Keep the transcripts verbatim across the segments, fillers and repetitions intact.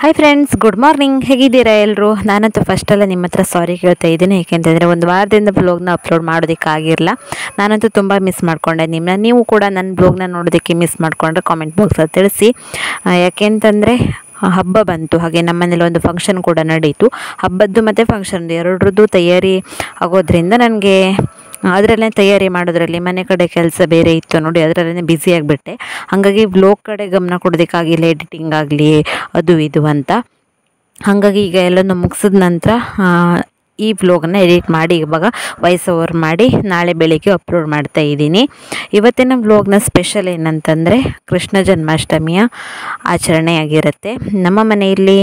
Hi friends, good morning. ಹೇಗಿದ್ದೀರಾ ಎಲ್ಲರೂ? ನಾನಂತೂ ಫಸ್ಟೆಲ್ಲ ನಿಮ್ಮ ಹತ್ರ ಸಾರಿ ಕೇಳ್ತಾ ಇದ್ದೀನಿ. ಏಕೆಂತಂದರೆ ಒಂದು ವಾರದಿಂದ ಬ್ಲಾಗ್ನ ಅಪ್ಲೋಡ್ ಮಾಡೋದಕ್ಕಾಗಿರಲ್ಲ. ನಾನಂತೂ ತುಂಬ ಮಿಸ್ ಮಾಡಿಕೊಂಡೆ ನಿಮ್ಮನ್ನ. ನೀವು ಕೂಡ ನನ್ನ ಬ್ಲಾಗ್ನ ನೋಡೋದಕ್ಕೆ ಮಿಸ್ ಮಾಡಿಕೊಂಡ್ರೆ ಕಾಮೆಂಟ್ ಬಾಕ್ಸಲ್ಲಿ ತಿಳಿಸಿ. ಯಾಕೆಂತಂದರೆ ಹಬ್ಬ ಬಂತು, ಹಾಗೆ ನಮ್ಮ ಮನೇಲಿ ಒಂದು ಫಂಕ್ಷನ್ ಕೂಡ ನಡೀತು. ಹಬ್ಬದ್ದು ಮತ್ತು ಫಂಕ್ಷನ್ದು ಎರಡರದ್ದು ತಯಾರಿ ಆಗೋದ್ರಿಂದ ನನಗೆ ಅದರಲ್ಲೇ ತಯಾರಿ ಮಾಡೋದ್ರಲ್ಲಿ ಮನೆ ಕಡೆ ಕೆಲಸ ಬೇರೆ ಇತ್ತು ನೋಡಿ, ಅದರಲ್ಲೇ ಬ್ಯುಸಿ ಆಗಿಬಿಟ್ಟೆ. ಹಾಗಾಗಿ ಬ್ಲಾಗ್ ಕಡೆ ಗಮನ ಕೊಡೋದಕ್ಕಾಗಿಲ್ಲ, ಎಡಿಟಿಂಗ್ ಆಗಲಿ ಅದು ಇದು ಅಂತ. ಹಾಗಾಗಿ ಈಗ ಎಲ್ಲನೂ ಮುಗಿಸಿದ ನಂತರ ಈ ವ್ಲಾಗನ್ನು ಎಡಿಟ್ ಮಾಡಿ ಇವಾಗ ವಾಯ್ಸ್ ಓವರ್ ಮಾಡಿ ನಾಳೆ ಬೆಳಿಗ್ಗೆ ಅಪ್ಲೋಡ್ ಮಾಡ್ತಾ ಇದ್ದೀನಿ. ಇವತ್ತಿನ ವ್ಲಾಗ್ನ ಸ್ಪೆಷಲ್ ಏನಂತಂದರೆ ಕೃಷ್ಣ ಜನ್ಮಾಷ್ಟಮಿಯ ಆಚರಣೆ ಆಗಿರುತ್ತೆ. ನಮ್ಮ ಮನೆಯಲ್ಲಿ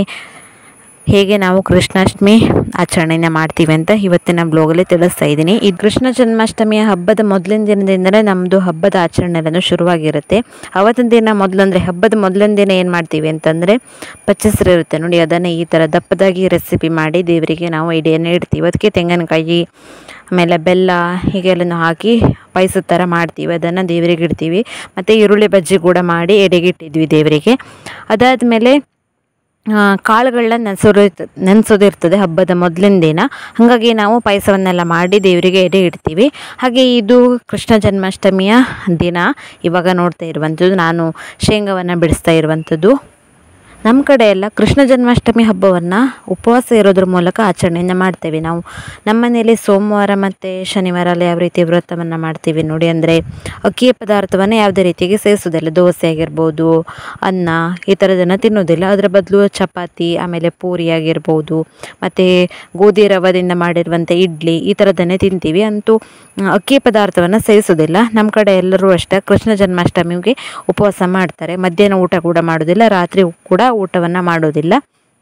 ಹೇಗೆ ನಾವು ಕೃಷ್ಣಾಷ್ಟಮಿ ಆಚರಣೆನ ಮಾಡ್ತೀವಿ ಅಂತ ಇವತ್ತಿನ ಬ್ಲಾಗಲ್ಲಿ ತಿಳಿಸ್ತಾ ಇದ್ದೀನಿ. ಈ ಕೃಷ್ಣ ಜನ್ಮಾಷ್ಟಮಿಯ ಹಬ್ಬದ ಮೊದಲಿನ ದಿನದಿಂದಲೇ ನಮ್ಮದು ಹಬ್ಬದ ಆಚರಣೆ ಎಲ್ಲನೂ ಶುರುವಾಗಿರುತ್ತೆ. ಅವತ್ತಿನ ದಿನ ಮೊದಲಂದರೆ ಹಬ್ಬದ ಮೊದಲಿನ ದಿನ ಏನು ಮಾಡ್ತೀವಿ ಅಂತಂದರೆ ಪಚ್ಚಸರು ಇರುತ್ತೆ ನೋಡಿ, ಅದನ್ನು ಈ ಥರ ದಪ್ಪದಾಗಿ ರೆಸಿಪಿ ಮಾಡಿ ದೇವರಿಗೆ ನಾವು ಎಡೆಯನ್ನು ಇಡ್ತೀವಿ. ಅದಕ್ಕೆ ತೆಂಗಿನಕಾಯಿ ಆಮೇಲೆ ಬೆಲ್ಲ ಹೀಗೆಲ್ಲನೂ ಹಾಕಿ ಪಾಯಸದ ಥರ ಮಾಡ್ತೀವಿ, ಅದನ್ನು ದೇವರಿಗೆ ಇಡ್ತೀವಿ. ಮತ್ತು ಈರುಳ್ಳಿ ಬಜ್ಜಿ ಕೂಡ ಮಾಡಿ ಎಡೆಗಿಟ್ಟಿದ್ವಿ ದೇವರಿಗೆ. ಅದಾದಮೇಲೆ ಕಾಳುಗಳನ್ನ ನೆನೆಸೋದು ನೆನೆಸೋದಿರ್ತದೆ ಹಬ್ಬದ ಮೊದಲಿನ ದಿನ. ಹಾಗಾಗಿ ನಾವು ಪಾಯಸವನ್ನೆಲ್ಲ ಮಾಡಿ ದೇವರಿಗೆ ಎಡೆ ಇಡ್ತೀವಿ. ಹಾಗೆ ಇದು ಕೃಷ್ಣ ಜನ್ಮಾಷ್ಟಮಿಯ ದಿನ ಇವಾಗ ನೋಡ್ತಾ ಇರುವಂಥದ್ದು. ನಾನು ಶೇಂಗಾವನ್ನು ಬಿಡಿಸ್ತಾ ಇರುವಂಥದ್ದು. ನಮ್ಮ ಕಡೆ ಎಲ್ಲ ಕೃಷ್ಣ ಜನ್ಮಾಷ್ಟಮಿ ಹಬ್ಬವನ್ನು ಉಪವಾಸ ಇರೋದ್ರ ಮೂಲಕ ಆಚರಣೆಯನ್ನು ಮಾಡ್ತೇವೆ ನಾವು. ನಮ್ಮ ಮನೆಯಲ್ಲಿ ಸೋಮವಾರ ಮತ್ತು ಶನಿವಾರ ಎಲ್ಲ ಯಾವ ರೀತಿ ವ್ರತವನ್ನು ಮಾಡ್ತೀವಿ ನೋಡಿ, ಅಂದರೆ ಅಕ್ಕಿಯ ಪದಾರ್ಥವನ್ನು ಯಾವುದೇ ರೀತಿಗೆ ಸೇರಿಸೋದಿಲ್ಲ. ದೋಸೆ ಆಗಿರ್ಬೋದು, ಅನ್ನ ಈ ಥರದನ್ನು ತಿನ್ನೋದಿಲ್ಲ. ಅದರ ಬದಲು ಚಪಾತಿ, ಆಮೇಲೆ ಪೂರಿ ಆಗಿರ್ಬೋದು, ಮತ್ತು ಗೋಧಿ ರವದಿಂದ ಮಾಡಿರುವಂಥ ಇಡ್ಲಿ ಈ ಥರದನ್ನೇ ತಿಂತೀವಿ. ಅಂತೂ ಅಕ್ಕಿ ಪದಾರ್ಥವನ್ನು ಸೇರಿಸೋದಿಲ್ಲ. ನಮ್ಮ ಕಡೆ ಎಲ್ಲರೂ ಅಷ್ಟೇ ಕೃಷ್ಣ ಜನ್ಮಾಷ್ಟಮಿಗೆ ಉಪವಾಸ ಮಾಡ್ತಾರೆ. ಮಧ್ಯಾಹ್ನ ಊಟ ಕೂಡ ಮಾಡೋದಿಲ್ಲ, ರಾತ್ರಿ ಕೂಡ ಊಟವನ್ನು ಮಾಡೋದಿಲ್ಲ.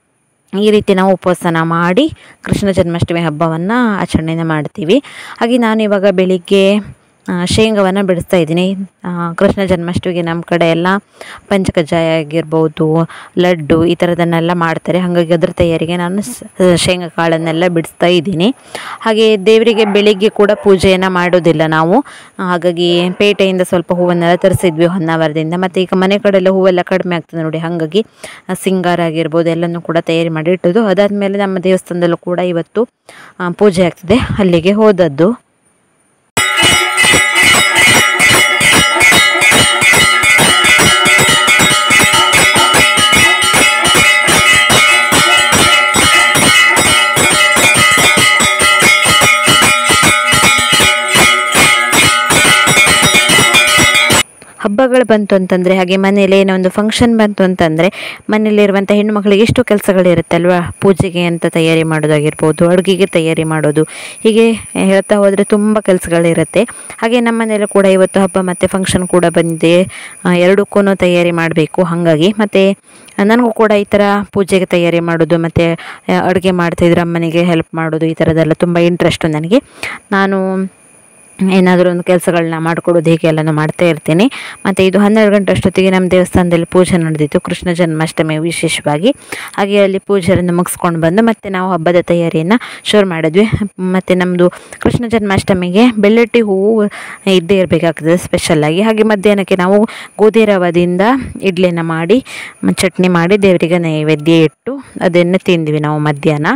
ಈ ರೀತಿ ನಾವು ಉಪವಾಸನ ಮಾಡಿ ಕೃಷ್ಣ ಜನ್ಮಾಷ್ಟಮಿ ಹಬ್ಬವನ್ನು ಆಚರಣೆನ ಮಾಡ್ತೀವಿ. ಹಾಗೆ ನಾನು ಇವಾಗ ಬೆಳಿಗ್ಗೆ ಶೇಂಗಾವನ್ನು ಬಿಡಿಸ್ತಾ ಇದ್ದೀನಿ. ಕೃಷ್ಣ ಜನ್ಮಾಷ್ಟಮಿಗೆ ನಮ್ಮ ಕಡೆ ಎಲ್ಲ ಪಂಚಕಜ್ಜಾಯ ಆಗಿರ್ಬೋದು, ಲಡ್ಡು ಈ ಥರದನ್ನೆಲ್ಲ ಮಾಡ್ತಾರೆ. ಹಾಗಾಗಿ ಅದರ ತಯಾರಿಗೆ ನಾನು ಶೇಂಗಾ ಕಾಳನ್ನೆಲ್ಲ ಬಿಡಿಸ್ತಾ ಇದ್ದೀನಿ. ಹಾಗೆ ದೇವರಿಗೆ ಬೆಳಿಗ್ಗೆ ಕೂಡ ಪೂಜೆಯನ್ನು ಮಾಡೋದಿಲ್ಲ ನಾವು. ಹಾಗಾಗಿ ಪೇಟೆಯಿಂದ ಸ್ವಲ್ಪ ಹೂವನ್ನೆಲ್ಲ ತರಿಸಿದ್ವಿ ಹೊನ್ನಾವರದಿಂದ. ಮತ್ತು ಈಗ ಮನೆ ಕಡೆಲ್ಲ ಹೂವೆಲ್ಲ ಕಡಿಮೆ ಆಗ್ತದೆ ನೋಡಿ, ಹಾಗಾಗಿ ಸಿಂಗಾರ ಆಗಿರ್ಬೋದು ಎಲ್ಲನೂ ಕೂಡ ತಯಾರಿ ಮಾಡಿ ಇಟ್ಟದ್ದು. ಅದಾದಮೇಲೆ ನಮ್ಮ ದೇವಸ್ಥಾನದಲ್ಲೂ ಕೂಡ ಇವತ್ತು ಪೂಜೆ ಆಗ್ತದೆ, ಅಲ್ಲಿಗೆ ಹೋದದ್ದು. ಹಬ್ಬಗಳು ಬಂತು ಅಂತಂದರೆ, ಹಾಗೆ ಮನೇಲಿ ಏನೋ ಒಂದು ಫಂಕ್ಷನ್ ಬಂತು ಅಂತಂದರೆ ಮನೆಯಲ್ಲಿರುವಂಥ ಹೆಣ್ಣುಮಕ್ಕಳಿಗೆ ಎಷ್ಟು ಕೆಲಸಗಳಿರುತ್ತಲ್ವ. ಪೂಜೆಗೆ ಅಂತ ತಯಾರಿ ಮಾಡೋದಾಗಿರ್ಬೋದು, ಅಡುಗೆಗೆ ತಯಾರಿ ಮಾಡೋದು, ಹೀಗೆ ಹೇಳ್ತಾ ಹೋದರೆ ತುಂಬ ಕೆಲಸಗಳಿರುತ್ತೆ. ಹಾಗೆ ನಮ್ಮ ಮನೇಲಿ ಕೂಡ ಇವತ್ತು ಹಬ್ಬ ಮತ್ತು ಫಂಕ್ಷನ್ ಕೂಡ ಬಂದಿದೆ, ಎರಡಕ್ಕೂ ತಯಾರಿ ಮಾಡಬೇಕು. ಹಾಗಾಗಿ ಮತ್ತು ನನಗೂ ಕೂಡ ಈ ಥರ ಪೂಜೆಗೆ ತಯಾರಿ ಮಾಡೋದು ಮತ್ತು ಅಡುಗೆ ಮಾಡ್ತಾಯಿದ್ರೆ ಅಮ್ಮನಿಗೆ ಹೆಲ್ಪ್ ಮಾಡೋದು ಈ ಥರದ್ದೆಲ್ಲ ತುಂಬ ಇಂಟ್ರೆಸ್ಟು ನನಗೆ. ನಾನು ಏನಾದರೂ ಒಂದು ಕೆಲಸಗಳನ್ನ ಮಾಡಿಕೊಡೋದು ಹೀಗೆ ಎಲ್ಲನೂ ಮಾಡ್ತಾ ಇರ್ತೀನಿ. ಮತ್ತು ಇದು ಹನ್ನೆರಡು ಗಂಟೆ ಅಷ್ಟೊತ್ತಿಗೆ ನಮ್ಮ ದೇವಸ್ಥಾನದಲ್ಲಿ ಪೂಜೆ ನಡೆದಿತ್ತು, ಕೃಷ್ಣ ಜನ್ಮಾಷ್ಟಮಿ ವಿಶೇಷವಾಗಿ. ಹಾಗೆ ಅಲ್ಲಿ ಪೂಜೆಯನ್ನು ಮುಗಿಸ್ಕೊಂಡು ಬಂದು ಮತ್ತೆ ನಾವು ಹಬ್ಬದ ತಯಾರಿಯನ್ನು ಶುರು ಮಾಡಿದ್ವಿ. ಮತ್ತು ನಮ್ಮದು ಕೃಷ್ಣ ಜನ್ಮಾಷ್ಟಮಿಗೆ ಬೆಳ್ಳಟ್ಟಿ ಹೂವು ಇದ್ದೇ ಇರಬೇಕಾಗ್ತದೆ ಸ್ಪೆಷಲ್ಲಾಗಿ. ಹಾಗೆ ಮಧ್ಯಾಹ್ನಕ್ಕೆ ನಾವು ಗೋಧಿ ರವದಿಂದ ಇಡ್ಲಿನ ಮಾಡಿ ಚಟ್ನಿ ಮಾಡಿ ದೇವರಿಗೆ ನೈವೇದ್ಯ ಇಟ್ಟು ಅದನ್ನು ತಿಂದ್ವಿ ನಾವು ಮಧ್ಯಾಹ್ನ.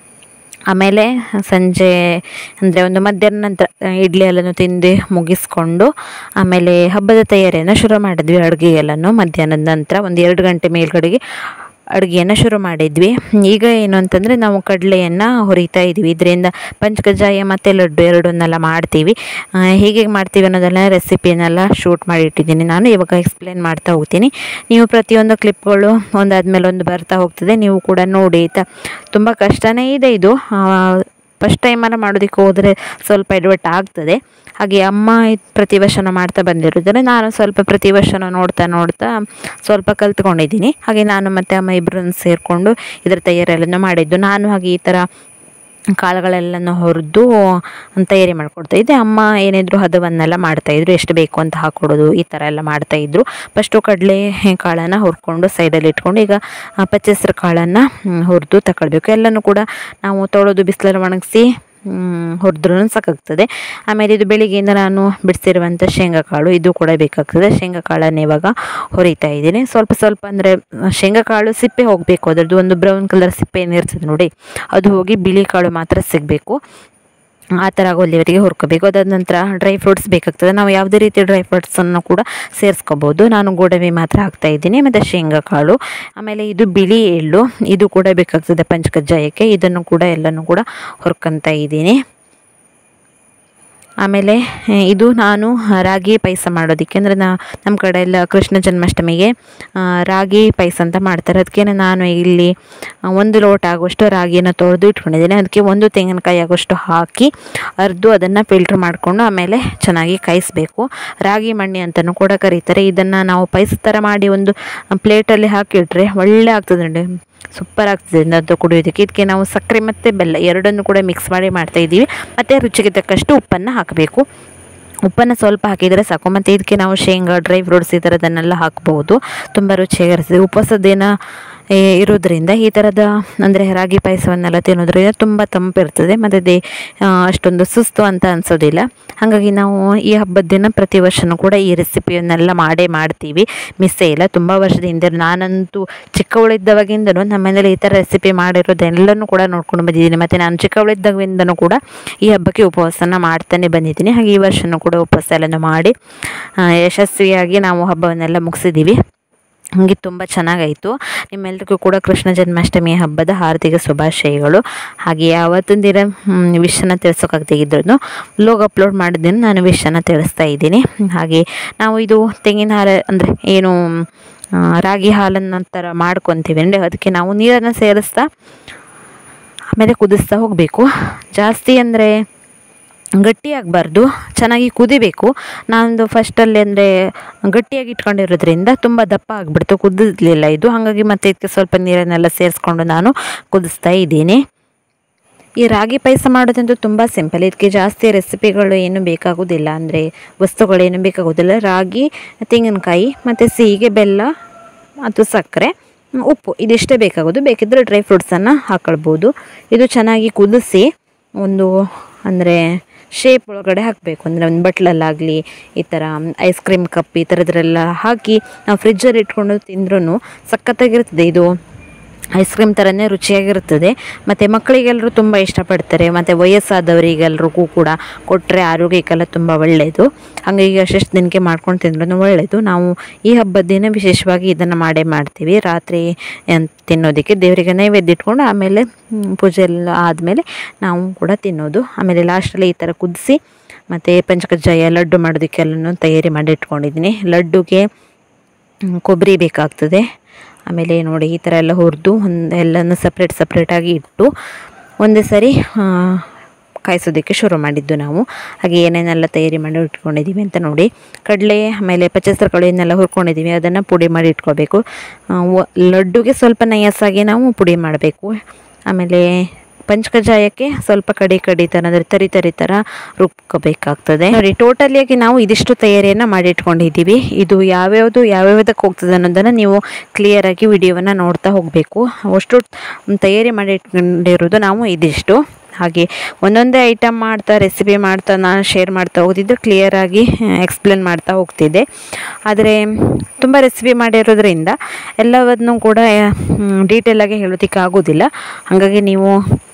ಆಮೇಲೆ ಸಂಜೆ ಅಂದರೆ ಒಂದು ಮಧ್ಯಾಹ್ನ ನಂತರ ಇಡ್ಲಿ ಎಲ್ಲನೂ ತಿಂದು ಮುಗಿಸ್ಕೊಂಡು ಆಮೇಲೆ ಹಬ್ಬದ ತಯಾರಿಯನ್ನು ಶುರು ಮಾಡಿದ್ವಿ. ಅಡುಗೆ ಎಲ್ಲನೂ ಮಧ್ಯಾಹ್ನದ ನಂತರ ಒಂದು ಎರಡು ಗಂಟೆ ಮೇಲ್ಗಡೆಗೆ ಅಡುಗೆಯನ್ನು ಶುರು ಮಾಡಿದ್ವಿ. ಈಗ ಏನು ಅಂತಂದರೆ ನಾವು ಕಡಲೆಯನ್ನು ಹುರಿತಾ ಇದ್ವಿ. ಇದರಿಂದ ಪಂಚಕಜ್ಜಾಯ ಮತ್ತು ಲಡ್ಡು ಎರಡನ್ನೆಲ್ಲ ಮಾಡ್ತೀವಿ. ಹೇಗೆ ಮಾಡ್ತೀವಿ ಅನ್ನೋದೆಲ್ಲ ರೆಸಿಪಿಯನ್ನೆಲ್ಲ ಶೂಟ್ ಮಾಡಿಟ್ಟಿದ್ದೀನಿ ನಾನು. ಇವಾಗ ಎಕ್ಸ್ಪ್ಲೇನ್ ಮಾಡ್ತಾ ಹೋಗ್ತೀನಿ. ನೀವು ಪ್ರತಿಯೊಂದು ಕ್ಲಿಪ್ಗಳು ಒಂದಾದ್ಮೇಲೆ ಒಂದು ಬರ್ತಾ ಹೋಗ್ತದೆ, ನೀವು ಕೂಡ ನೋಡಿ ಆಯಿತಾ. ತುಂಬ ಕಷ್ಟನೇ ಇದೆ ಇದು. ಫಸ್ಟ್ ಟೈಮನ್ನು ಮಾಡೋದಕ್ಕೆ ಹೋದರೆ ಸ್ವಲ್ಪ ಎಡವಟ್ಟು ಆಗ್ತದೆ. ಹಾಗೆ ಅಮ್ಮ ಪ್ರತಿ ವರ್ಷನೂ ಮಾಡ್ತಾ ಬಂದಿರೋದ್ರೆ ನಾನು ಸ್ವಲ್ಪ ಪ್ರತಿ ವರ್ಷನೂ ನೋಡ್ತಾ ನೋಡ್ತಾ ಸ್ವಲ್ಪ ಕಲ್ತ್ಕೊಂಡಿದ್ದೀನಿ. ಹಾಗೆ ನಾನು ಮತ್ತು ಅಮ್ಮ ಇಬ್ಬರನ್ನು ಸೇರಿಕೊಂಡು ಇದರ ತಯಾರಿಯನ್ನು ಮಾಡಿದ್ದು. ನಾನು ಹಾಗೆ ಈ ಥರ ಕಾಳುಗಳೆಲ್ಲನೂ ಹುರಿದು ತಯಾರಿ ಮಾಡಿಕೊಡ್ತಾಯಿದ್ದೆ. ಅಮ್ಮ ಏನಿದ್ರು ಹದವನ್ನೆಲ್ಲ ಮಾಡ್ತಾಯಿದ್ರು, ಎಷ್ಟು ಬೇಕು ಅಂತ ಹಾಕ್ಕೊಡೋದು ಈ ಥರ ಎಲ್ಲ ಮಾಡ್ತಾಯಿದ್ರು. ಫಸ್ಟು ಕಡಲೆ ಕಾಳನ್ನು ಹುರ್ಕೊಂಡು ಸೈಡಲ್ಲಿ ಇಟ್ಕೊಂಡು ಈಗ ಪಚ್ಚೆಸರು ಕಾಳನ್ನು ಹುರಿದು ತಗೊಳ್ಬೇಕು. ಎಲ್ಲನೂ ಕೂಡ ನಾವು ತೊಳೆದು ಬಿಸಿಲಲ್ಲಿ ಒಣಗಿಸಿ ಹುರಿದ್ರೂ ಸಾಕಾಗ್ತದೆ. ಆಮೇಲೆ ಇದು ಬೆಳಿಗ್ಗೆಯಿಂದ ನಾನು ಬಿಡಿಸಿರುವಂಥ ಶೇಂಗಾ ಕಾಳು ಇದು ಕೂಡ ಬೇಕಾಗ್ತದೆ. ಶೇಂಗಾ ಕಾಳನ್ನು ಇವಾಗ ಹುರಿತಾ ಇದ್ದೀನಿ. ಸ್ವಲ್ಪ ಸ್ವಲ್ಪ ಅಂದರೆ ಶೇಂಗಾ ಕಾಳು ಸಿಪ್ಪೆ ಹೋಗಬೇಕು, ಅದರದ್ದು ಒಂದು ಬ್ರೌನ್ ಕಲರ್ ಸಿಪ್ಪೆ ಏನಿರ್ತದೆ ನೋಡಿ ಅದು ಹೋಗಿ ಬಿಳಿ ಕಾಳು ಮಾತ್ರ ಸಿಗಬೇಕು. ಆ ಥರ ಆಗೋಲ್ಲಿವರೆಗೆ ಹುರ್ಕೋಬೇಕು. ಅದಾದ ನಂತರ ಡ್ರೈ ಫ್ರೂಟ್ಸ್ ಬೇಕಾಗ್ತದೆ. ನಾವು ಯಾವುದೇ ರೀತಿಯ ಡ್ರೈ ಫ್ರೂಟ್ಸನ್ನು ಕೂಡ ಸೇರಿಸ್ಕೋಬೋದು. ನಾನು ಗೋಡಂಬಿ ಮಾತ್ರ ಹಾಕ್ತಾಯಿದ್ದೀನಿ, ಮತ್ತು ಶೇಂಗಾ ಕಾಳು, ಆಮೇಲೆ ಇದು ಬಿಳಿ ಎಳ್ಳು ಇದು ಕೂಡ ಬೇಕಾಗ್ತದೆ ಪಂಚಕಜ್ಜಾಯಕ್ಕೆ. ಇದನ್ನು ಕೂಡ ಎಲ್ಲನೂ ಕೂಡ ಹುರ್ಕೊತಾ ಇದ್ದೀನಿ. ಆಮೇಲೆ ಇದು ನಾನು ರಾಗಿ ಪಾಯಸ ಮಾಡೋದಕ್ಕೆ, ಅಂದರೆ ನಾ ನಮ್ಮ ಕಡೆ ಎಲ್ಲ ಕೃಷ್ಣ ಜನ್ಮಾಷ್ಟಮಿಗೆ ರಾಗಿ ಪಾಯಸ ಅಂತ ಮಾಡ್ತಾರೆ. ಅದಕ್ಕೆ ನಾನು ಇಲ್ಲಿ ಒಂದು ಲೋಟ ಆಗುವಷ್ಟು ರಾಗಿಯನ್ನು ತೊಳೆದು ಇಟ್ಕೊಂಡಿದ್ದೀನಿ. ಅದಕ್ಕೆ ಒಂದು ತೆಂಗಿನಕಾಯಿ ಆಗುವಷ್ಟು ಹಾಕಿ ಅರ್ದು ಅದನ್ನು ಫಿಲ್ಟ್ರ್ ಮಾಡಿಕೊಂಡು ಆಮೇಲೆ ಚೆನ್ನಾಗಿ ಕಾಯಿಸಬೇಕು. ರಾಗಿ ಮಣ್ಣಿ ಅಂತಲೂ ಕೂಡ ಕರೀತಾರೆ. ಇದನ್ನು ನಾವು ಪಾಯಸ ಥರ ಮಾಡಿ ಒಂದು ಪ್ಲೇಟಲ್ಲಿ ಹಾಕಿಟ್ರೆ ಒಳ್ಳೆ ಆಗ್ತದೆ ನೋಡಿ, ಸೂಪರ್ ಆಗ್ತದೆ ಅದು ಕುಡಿಯೋದಕ್ಕೆ. ಇದಕ್ಕೆ ನಾವು ಸಕ್ಕರೆ ಮತ್ತು ಬೆಲ್ಲ ಎರಡನ್ನು ಕೂಡ ಮಿಕ್ಸ್ ಮಾಡಿ ಮಾಡ್ತಾಯಿದ್ದೀವಿ. ಮತ್ತು ರುಚಿಗೆ ತಕ್ಕಷ್ಟು ಉಪ್ಪನ್ನು ಹಾಕಬೇಕು. ಉಪ್ಪನ್ನು ಸ್ವಲ್ಪ ಹಾಕಿದರೆ ಸಾಕು. ಮತ್ತು ಇದಕ್ಕೆ ನಾವು ಶೇಂಗಾ, ಡ್ರೈ ಫ್ರೂಟ್ಸ್ ಈ ಥರದನ್ನೆಲ್ಲ ಹಾಕ್ಬೋದು. ತುಂಬ ರುಚಿಯಾಗಿರ್ತದೆ. ಉಪವಾಸದೇನ ಇರೋದ್ರಿಂದ ಈ ಥರದ ಅಂದರೆ ರಾಗಿ ಪಾಯಸವನ್ನೆಲ್ಲ ತಿನ್ನೋದ್ರಿಂದ ತುಂಬ ತಂಪಿರ್ತದೆ, ಮತ್ತು ದೇ ಅಷ್ಟೊಂದು ಸುಸ್ತು ಅಂತ ಅನಿಸೋದಿಲ್ಲ. ಹಾಗಾಗಿ ನಾವು ಈ ಹಬ್ಬದ ದಿನ ಪ್ರತಿ ವರ್ಷವೂ ಕೂಡ ಈ ರೆಸಿಪಿಯನ್ನೆಲ್ಲ ಮಾಡೇ ಮಾಡ್ತೀವಿ, ಮಿಸ್ಸೇ ಇಲ್ಲ. ತುಂಬ ವರ್ಷದಿಂದ ನಾನಂತೂ ಚಿಕ್ಕವಳಿದ್ದವಾಗಿಂದನೂ ನಮ್ಮ ಮನೇಲಿ ಈ ಥರ ರೆಸಿಪಿ ಮಾಡಿರೋದೆಲ್ಲನೂ ಕೂಡ ನೋಡ್ಕೊಂಡು ಬಂದಿದ್ದೀನಿ. ಮತ್ತು ನಾನು ಚಿಕ್ಕವಳಿದ್ದಾಗಿಂದನೂ ಕೂಡ ಈ ಹಬ್ಬಕ್ಕೆ ಉಪವಾಸನ ಮಾಡ್ತಾನೆ ಬಂದಿದ್ದೀನಿ. ಹಾಗೆ ಈ ವರ್ಷವೂ ಕೂಡ ಉಪವಾಸ ಎಲ್ಲನೂ ಮಾಡಿ ಯಶಸ್ವಿಯಾಗಿ ನಾವು ಹಬ್ಬವನ್ನೆಲ್ಲ ಮುಗಿಸಿದ್ದೀವಿ. ಹಾಗೆ ತುಂಬ ಚೆನ್ನಾಗಾಯಿತು. ನಿಮ್ಮೆಲ್ಲರಿಗೂ ಕೂಡ ಕೃಷ್ಣ ಜನ್ಮಾಷ್ಟಮಿ ಹಬ್ಬದ ಹಾರ್ದಿಕ ಶುಭಾಶಯಗಳು. ಹಾಗೆ ಯಾವತ್ತೊಂದು ದಿನ ವಿಷನ್ನು ತಿಳಿಸೋಕ್ಕಾಗದಿದ್ರೂ ಬ್ಲಾಗ್ ಅಪ್ಲೋಡ್ ಮಾಡಿದ್ದೀನಿ, ನಾನು ವಿಷನ್ನು ತಿಳಿಸ್ತಾ ಇದ್ದೀನಿ. ಹಾಗೆ ನಾವು ಇದು ತೆಂಗಿನ ಹಾಲು ಅಂದರೆ ಏನು ರಾಗಿ ಹಾಲನ್ನು ಥರ ಮಾಡ್ಕೊತೀವಿ ಅಂದರೆ ಅದಕ್ಕೆ ನಾವು ನೀರನ್ನು ಸೇರಿಸ್ತಾ ಆಮೇಲೆ ಕುದಿಸ್ತಾ ಹೋಗಬೇಕು. ಜಾಸ್ತಿ ಅಂದರೆ ಗಟ್ಟಿಯಾಗಬಾರ್ದು, ಚೆನ್ನಾಗಿ ಕುದಿಬೇಕು. ನಾನೊಂದು ಫಸ್ಟಲ್ಲಿ ಅಂದರೆ ಗಟ್ಟಿಯಾಗಿ ಇಟ್ಕೊಂಡಿರೋದ್ರಿಂದ ತುಂಬ ದಪ್ಪ ಆಗಿಬಿಡ್ತು, ಕುದಿಸಲಿಲ್ಲ ಇದು. ಹಾಗಾಗಿ ಮತ್ತೆ ಇದಕ್ಕೆ ಸ್ವಲ್ಪ ನೀರನ್ನೆಲ್ಲ ಸೇರಿಸ್ಕೊಂಡು ನಾನು ಕುದಿಸ್ತಾ ಇದ್ದೀನಿ. ಈ ರಾಗಿ ಪಾಯಸ ಮಾಡೋದಂತೂ ತುಂಬ ಸಿಂಪಲ್. ಇದಕ್ಕೆ ಜಾಸ್ತಿ ರೆಸಿಪಿಗಳು ಏನು ಬೇಕಾಗೋದಿಲ್ಲ, ಅಂದರೆ ವಸ್ತುಗಳೇನು ಬೇಕಾಗೋದಿಲ್ಲ. ರಾಗಿ, ತೆಂಗಿನಕಾಯಿ ಮತ್ತು ಸಿಹಿಗೆ ಬೆಲ್ಲ ಮತ್ತು ಸಕ್ಕರೆ, ಉಪ್ಪು ಇದಿಷ್ಟೇ ಬೇಕಾಗೋದು. ಬೇಕಿದ್ದರೆ ಡ್ರೈ ಫ್ರೂಟ್ಸನ್ನು ಹಾಕೊಳ್ಬೋದು. ಇದು ಚೆನ್ನಾಗಿ ಕುದಿಸಿ ಒಂದು ಅಂದರೆ ಶೇಪ್ ಒಳಗಡೆ ಹಾಕಬೇಕು. ಅಂದರೆ ಒಂದು ಬಟ್ಲಲ್ಲಾಗಲಿ ಈ ಥರ ಐಸ್ ಕ್ರೀಮ್ ಕಪ್ ಈ ಥರದ್ರೆಲ್ಲ ಹಾಕಿ ನಾವು ಫ್ರಿಜ್ಜಲ್ಲಿ ಇಟ್ಕೊಂಡು ತಿಂದ್ರೂ ಸಖತ್ತಾಗಿರ್ತದೆ. ಇದು ಐಸ್ ಕ್ರೀಮ್ ಥರನೇ ರುಚಿಯಾಗಿರ್ತದೆ. ಮತ್ತು ಮಕ್ಕಳಿಗೆಲ್ಲರೂ ತುಂಬ ಇಷ್ಟಪಡ್ತಾರೆ. ಮತ್ತು ವಯಸ್ಸಾದವರಿಗೆಲ್ರಿಗೂ ಕೂಡ ಕೊಟ್ಟರೆ ಆರೋಗ್ಯಕ್ಕೆಲ್ಲ ತುಂಬ ಒಳ್ಳೆಯದು. ಹಾಗಾಗಿ ಅಷ್ಟು ದಿನಕ್ಕೆ ಮಾಡ್ಕೊಂಡು ತಿಂದ್ರೂ ಒಳ್ಳೆಯದು. ನಾವು ಈ ಹಬ್ಬದ ದಿನ ವಿಶೇಷವಾಗಿ ಇದನ್ನು ಮಾಡೇ ಮಾಡ್ತೀವಿ. ರಾತ್ರಿ ತಿನ್ನೋದಕ್ಕೆ ದೇವರಿಗೆ ನೈವೇದ್ಯ ಇಟ್ಕೊಂಡು ಆಮೇಲೆ ಪೂಜೆ ಎಲ್ಲ ಆದಮೇಲೆ ನಾವು ಕೂಡ ತಿನ್ನೋದು. ಆಮೇಲೆ ಲಾಸ್ಟಲ್ಲಿ ಈ ಥರ ಕುದಿಸಿ ಮತ್ತು ಪಂಚಕಜ್ಜಾಯ ಲಡ್ಡು ಮಾಡೋದಕ್ಕೆಲ್ಲನೂ ತಯಾರಿ ಮಾಡಿ ಇಟ್ಕೊಂಡಿದ್ದೀನಿ. ಲಡ್ಡುಗೆ ಕೊಬ್ಬರಿ ಬೇಕಾಗ್ತದೆ. ಆಮೇಲೆ ನೋಡಿ ಈ ಥರ ಎಲ್ಲ ಹುರಿದು ಒಂದು ಎಲ್ಲನೂ ಸಪ್ರೇಟ್ ಸಪ್ರೇಟಾಗಿ ಇಟ್ಟು ಒಂದೇ ಸರಿ ಕಾಯಿಸೋದಕ್ಕೆ ಶುರು ಮಾಡಿದ್ದು ನಾವು. ಹಾಗೆ ಏನೇನೆಲ್ಲ ತಯಾರಿ ಮಾಡಿ ಇಟ್ಕೊಂಡಿದ್ದೀವಿ ಅಂತ ನೋಡಿ. ಕಡಲೆ ಆಮೇಲೆ ಪಚ್ಚಸರ ಕಳೆಯನ್ನೆಲ್ಲ ಹುರ್ಕೊಂಡಿದ್ದೀವಿ, ಅದನ್ನು ಪುಡಿ ಮಾಡಿ ಇಟ್ಕೋಬೇಕು. ಲಡ್ಡುಗೆ ಸ್ವಲ್ಪ ನಯಸ್ಸಾಗಿ ನಾವು ಪುಡಿ ಮಾಡಬೇಕು. ಆಮೇಲೆ ಪಂಚಕಜ್ಜಾಯಕ್ಕೆ ಸ್ವಲ್ಪ ಕಡಿ ಕಡಿ ಥರ ಅಂದರೆ ತರಿ ತರಿ ಥರ ರುಬ್ಕೋಬೇಕಾಗ್ತದೆ. ನೋಡಿ ಟೋಟಲಿಯಾಗಿ ನಾವು ಇದಿಷ್ಟು ತಯಾರಿಯನ್ನು ಮಾಡಿ ಇಟ್ಕೊಂಡಿದ್ದೀವಿ. ಇದು ಯಾವ್ಯಾವುದು ಯಾವ್ಯಾವುದಕ್ಕೆ ಹೋಗ್ತದೆ ಅನ್ನೋದನ್ನು ನೀವು ಕ್ಲಿಯರಾಗಿ ವಿಡಿಯೋವನ್ನು ನೋಡ್ತಾ ಹೋಗಬೇಕು. ಅಷ್ಟು ತಯಾರಿ ಮಾಡಿ ಇಟ್ಕೊಂಡಿರೋದು ನಾವು ಇದಿಷ್ಟು. ಹಾಗೆ ಒಂದೊಂದೇ ಐಟಮ್ ಮಾಡ್ತಾ ರೆಸಿಪಿ ಮಾಡ್ತಾ ನಾನು ಶೇರ್ ಮಾಡ್ತಾ ಹೋಗ್ತಿದ್ದೆ, ಕ್ಲಿಯರಾಗಿ ಎಕ್ಸ್ಪ್ಲೇನ್ ಮಾಡ್ತಾ ಹೋಗ್ತಿದ್ದೆ. ಆದರೆ ತುಂಬ ರೆಸಿಪಿ ಮಾಡಿರೋದ್ರಿಂದ ಎಲ್ಲವನ್ನೂ ಕೂಡ ಡೀಟೇಲಾಗಿ ಹೇಳೋದಕ್ಕೆ ಆಗೋದಿಲ್ಲ. ಹಾಗಾಗಿ ನೀವು